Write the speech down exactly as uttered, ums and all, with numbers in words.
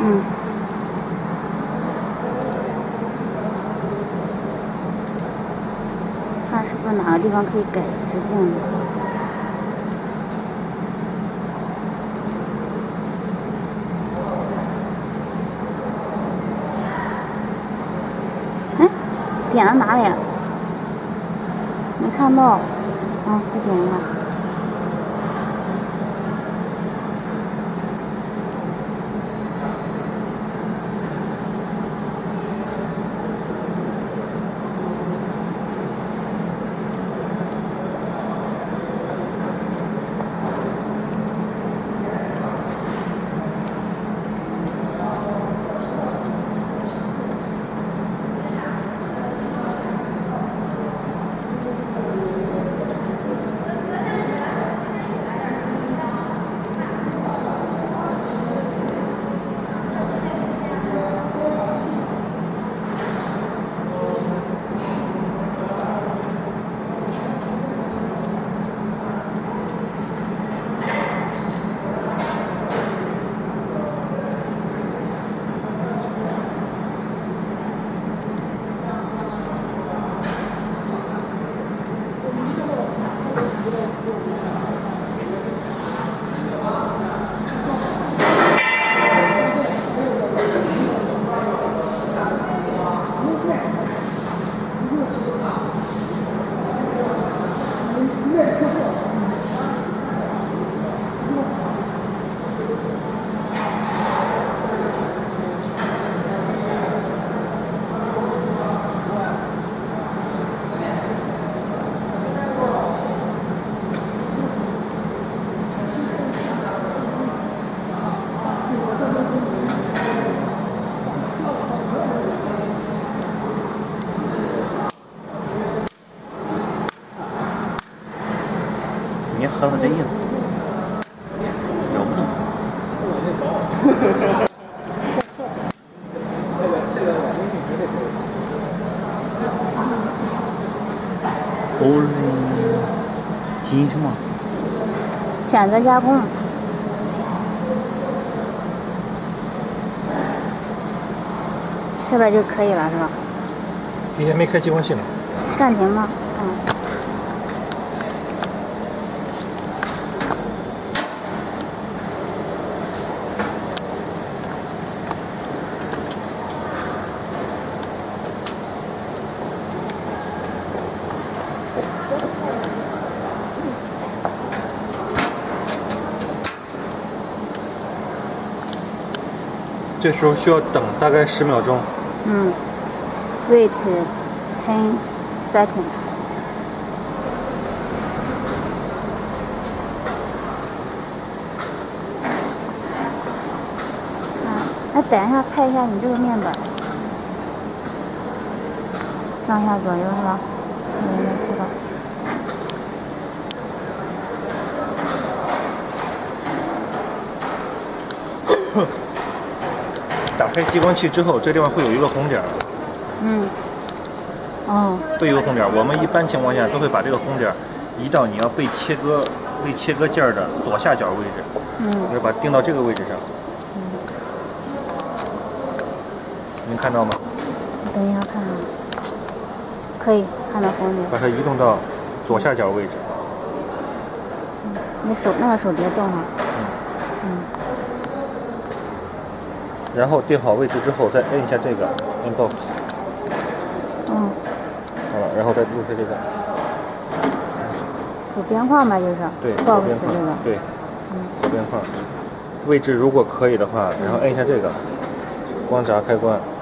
嗯。看是不是哪个地方可以改直径的。哎，点到哪里了？没看到。嗯，再点一下。 你盒子真硬，有不动。哦，金什么？ 选择加工。这边就可以了，是吧？ 底下没开激光器吗？ 暂停吗？嗯。 这时候需要等大概十秒钟。 嗯 ，wait ten seconds。啊，哎，等一下，拍一下你这个面板，上下左右是吧？我也没知道。 打开激光器之后，这地方会有一个红点。 嗯。哦。 会有一个红点，我们一般情况下都会把这个红点移到你要被切割、被切割件的左下角位置。 嗯。 就是把它定到这个位置上。 嗯。 能看到吗？ 我等一下看看。可以看到红点。 把它移动到左下角位置。 嗯。你手那个手别动哈。 嗯。 嗯。 然后定好位置之后，再摁一下这个 inbox。 嗯。 好了，然后再录下这个。 走边框吧，就是。 对。 box 边框。 这个。 对。 嗯。 走边框。位置如果可以的话，然后摁一下这个光闸开关。